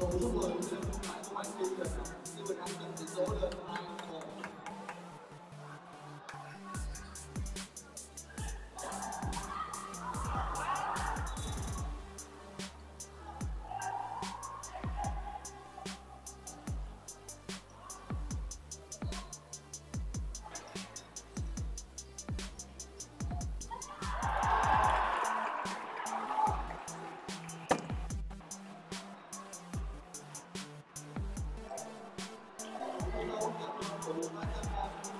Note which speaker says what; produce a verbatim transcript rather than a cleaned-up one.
Speaker 1: Cầu thủ số mười của sân thương mại của anh Tư Bình, Tư Bình Anh nâng tỷ số lên hai một. Hãy subscribe cho kênh Ghiền Mì Gõ để không bỏ lỡ những video hấp dẫn.